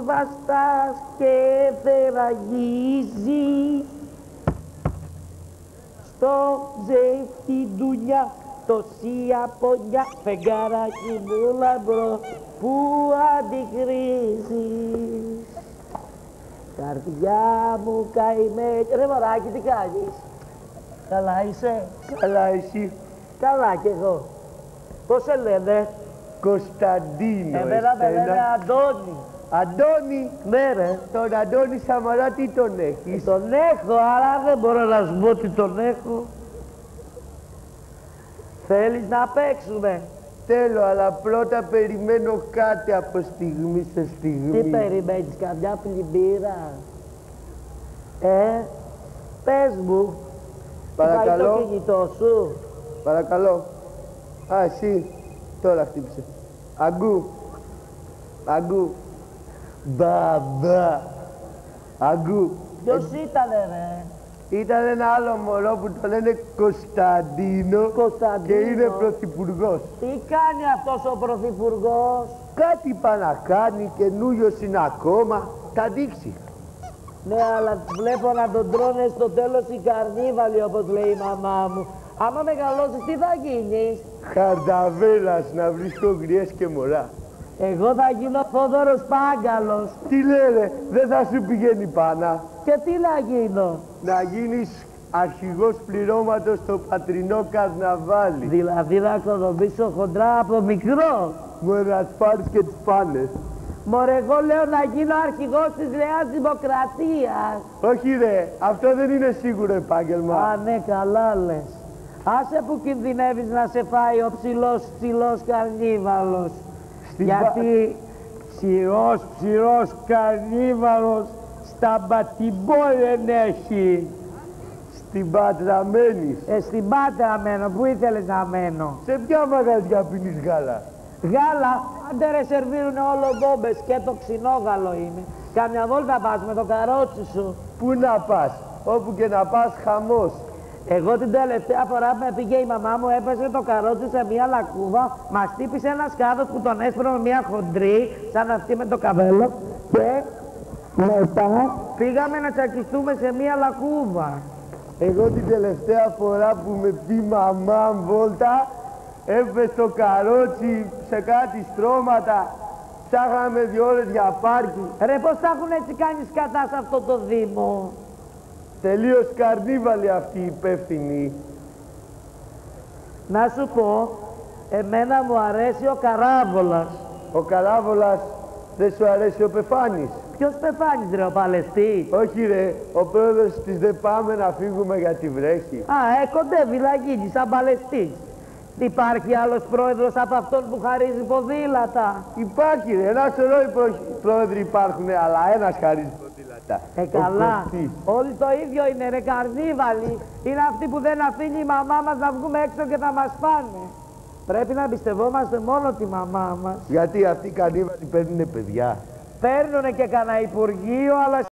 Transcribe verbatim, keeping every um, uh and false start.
βαστάς και θεραγίζεις στο ζεύτη ντουνιά τόση απονιά φεγγαράκι μου λαμπρό που αντικρίζεις. Καρδιά μου καημένη. Ρε μωράκι, τι κάνεις? Καλά είσαι? Καλά εσύ? Καλά κι εγώ. Πώς σε λένε? Κωνσταντίνο. Εμένα με λένε Αντώνη. Αντώνη? Ναι ρε. Τον Αντώνη Σαμαρά τι τον έχεις? Τον έχω, αλλά δεν μπορώ να σου πω τι τον έχω. Θέλεις να παίξουμε? Θέλω, αλλά πρώτα περιμένω κάτι από στιγμή σε στιγμή. Τι περιμένεις, καμιά πλημμύρα? Ε, πες μου. Παρακαλώ. Πάει το κινητό σου. Παρακαλώ. Α, εσύ. Τώρα χτύπησε. Αγκού. Αγκού. Μπαμπά. Αγκού. Ποιος ε... ήτανε ρε? Ήταν ένα άλλο μωρό που το λένε Κωνσταντίνο, Κωνσταντίνο και είναι πρωθυπουργός. Τι κάνει αυτός ο πρωθυπουργός? Κάτι πάει να κάνει, καινούριος είναι ακόμα, θα δείξει. Ναι, αλλά βλέπω να τον τρώνε στο τέλος οι καρνίβαλοι, όπως λέει η μαμά μου. Άμα μεγαλώσεις, τι θα γίνεις? Χαρδαβέλας, να βρίσκω γριές και μωρά. Εγώ θα γίνω Θόδωρος Πάγκαλος. Τι λένε, δεν θα σου πηγαίνει πάνα? Και τι να γίνω? Να γίνεις αρχηγός πληρώματος στο πατρινό καρναβάλι. Δηλαδή να οικονομήσω χοντρά από μικρό. Μωρέ, να τις πάρεις και τις πάνες. Μωρέ, εγώ λέω να γίνω αρχηγός της Νέας Δημοκρατίας. Όχι ρε, αυτό δεν είναι σίγουρο επάγγελμα. Α, ναι, καλά λες. Άσε που κινδυνεύεις να σε φάει ο ψηλός ψηλός καρνίβαλος. Στην Γιατί ψηρός ψηρός καρνίβαλος στα Μπατιμπόλεν έχει. Στην Πάτρα μένεις. Ε, στην Πάτρα μένω. Πού ήθελες να μένω? Σε ποια μαγαζιά πίνεις γάλα? Γάλα, άντε ρε, σερβίρουνε όλο μπόμπες και το ξινόγαλο είναι. Κάμια βόλτα πας με το καρότσι σου. Πού να πας, όπου και να πας χαμός. Εγώ την τελευταία φορά που με πήγε η μαμά μου έπεσε το καρότσι σε μια λακκούβα, μας χτύπησε ένας κάδος που τον έσπρωε με μια χοντρή, σαν αυτή με το καβέλο, και μετά πήγαμε να τσακιστούμε σε μια λακκούβα. Εγώ την τελευταία φορά που με πει μαμά βόλτα, έπεσε το καρότσι σε κάτι στρώματα, ψάχναμε δύο ώρες για πάρκι. Ρε, πώς θα έχουν έτσι κάνει σκατά σε αυτό το Δήμο? Τελείως καρνίβαλοι αυτοί οι υπεύθυνοι. Να σου πω, εμένα μου αρέσει ο Καράβολας. Ο Καράβολας δεν σου αρέσει ο Πεφάνης? Ποιος Πεφάνης ρε, ο Παλαιστής? Όχι ρε, ο πρόεδρος της «Δεν πάμε να φύγουμε γιατί βρέχει». Α, ε, κοντεύει να γίνει σαν Παλαιστής. Υπάρχει άλλος πρόεδρος από αυτόν που χαρίζει ποδήλατα? Υπάρχει ρε, ένα σωρό πρόεδροι υπάρχουν, αλλά ένας χαρίζει ποδήλατα. Ε, καλά. Κωστής. Όλοι το ίδιο είναι ρε, καρνίβαλοι. Είναι αυτοί που δεν αφήνει η μαμά μας να βγούμε έξω και να μας πάνε. Πρέπει να εμπιστευόμαστε μόνο τη μαμά μας. Γιατί αυτοί οι καρνίβαλοι παίρνουνε παιδιά. Παίρνουνε και κανένα υπουργείο, αλλά